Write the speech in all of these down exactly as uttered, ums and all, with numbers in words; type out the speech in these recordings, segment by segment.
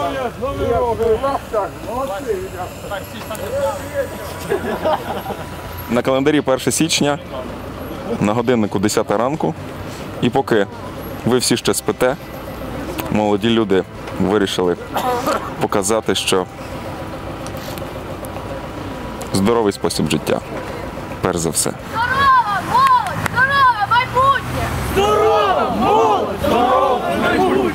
На календарі перше січня, на годиннику десята ранку. І поки ви всі ще спите, молоді люди вирішили показати, що здоровий спосіб життя, перш за все. Здорова молодь, здорове майбутнє! Здорова молодь, здорове майбутнє!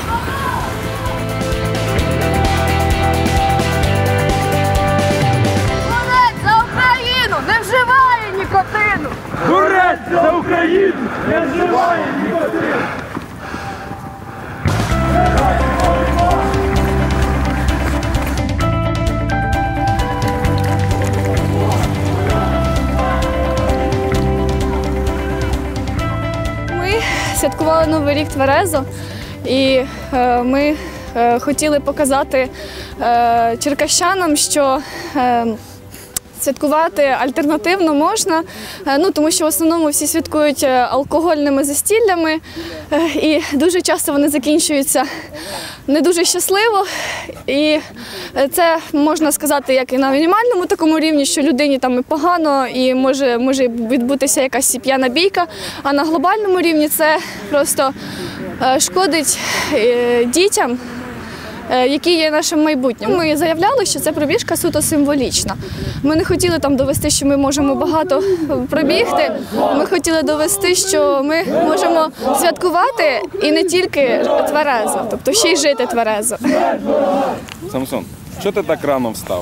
Горець за Україну не вживає нікотину! Горець за Україну не вживає нікотину! Ми святкували Новий рік тверезо, і е, ми е, хотіли показати е, черкащанам, що е, святкувати альтернативно можна, е, ну, тому що в основному всі святкують алкогольними застіллями, е, і дуже часто вони закінчуються не дуже щасливо. І це можна сказати як і на мінімальному такому рівні, що людині там і погано, і може, може відбутися якась п'яна бійка, а на глобальному рівні це просто е, шкодить е, дітям, які є нашим майбутнім. Ми заявляли, що це пробіжка суто символічна. Ми не хотіли там довести, що ми можемо багато пробігти. Ми хотіли довести, що ми можемо святкувати і не тільки тверезо, тобто ще й жити тверезо. Самсон, що ти так рано встав?